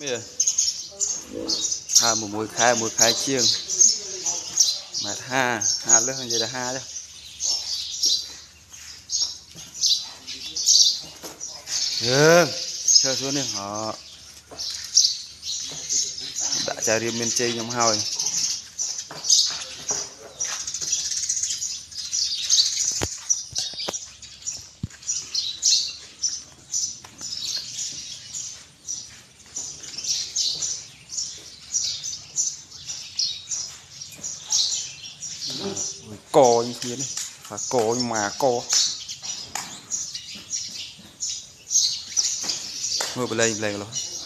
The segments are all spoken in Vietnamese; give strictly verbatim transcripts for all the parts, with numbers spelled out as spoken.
bây giờ ha một mùi khai mùi khai chiêng mà ha ha lớn hơn vậy là ha đó ừ chơi xuống đi họ đã trả riêng bên chơi nhóm hai cò như thế này và cò mà cò mưa bên đây lên rồi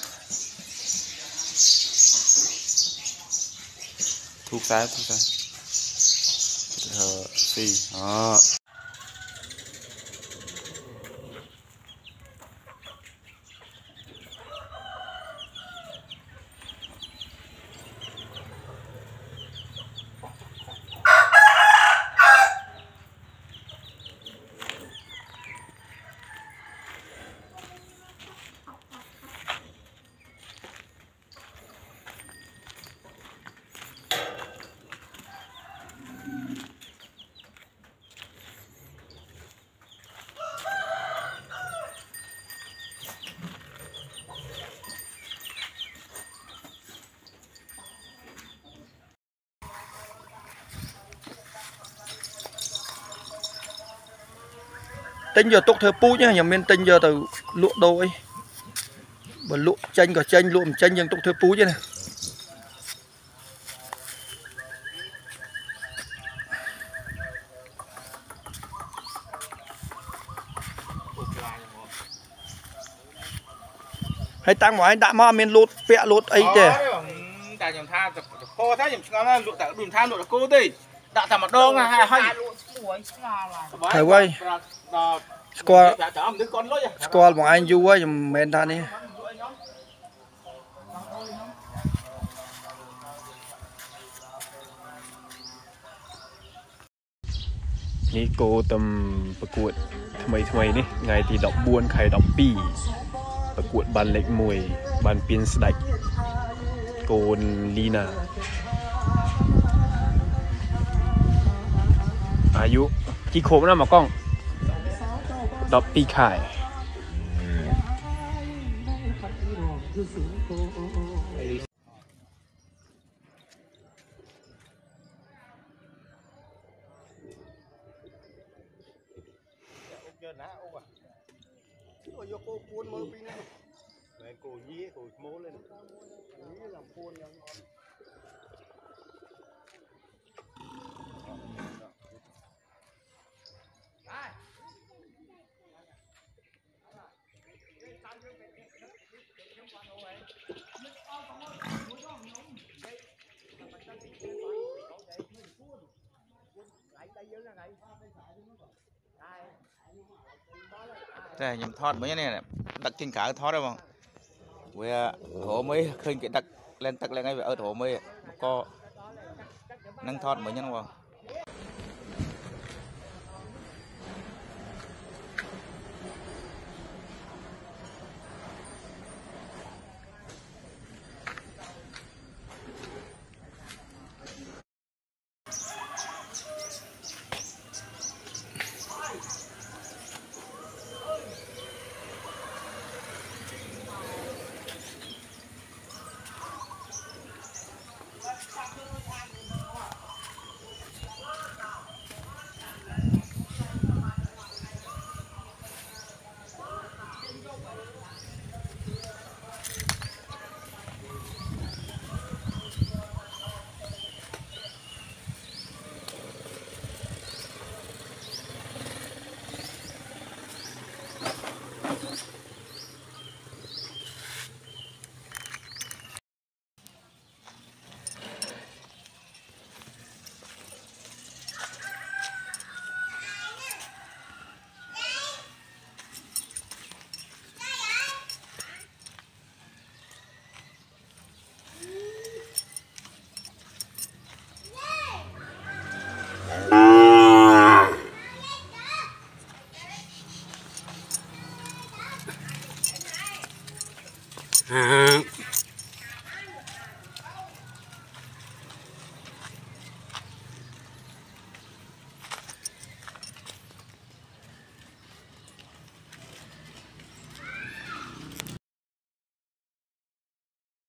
thuốc trái thuốc trái ờ xì đó tính giờ tốt thơ pu nhá nhà miền tính giờ từ lụa đôi và lụa chanh cả chanh lụa chanh nhưng tốt thơ pu chứ này hay tăng mọi đã mà miền lụt vẽ lụt ấy thế tại nhầm tha cô thấy nhầm ngon lụa tại đùn than lụa cô đi đã thầm mặt đong hay hay thầy quay squall squall bọn anh du á dùm men than điนี่โกตำประกวดทำไมทำไมนี่ไงที่ดอกบวนไข่ดอกปีประกวดบันเล็กมวยบันเปียนสไลด์โกนลีนาอายุกี่โคมนะหมอกล้องดอกปีไข่ cô cuốn mơ pin này, về cô nhí cô mố lên, nhí làm cuốn nhau. Đây nhầm thọt mấy này đặt trên cả thọt đấy không? Với thổ mấy khơi cái đặt lên đặt lên ngay ở thổ mấy có nâng thọt mấy nhân không?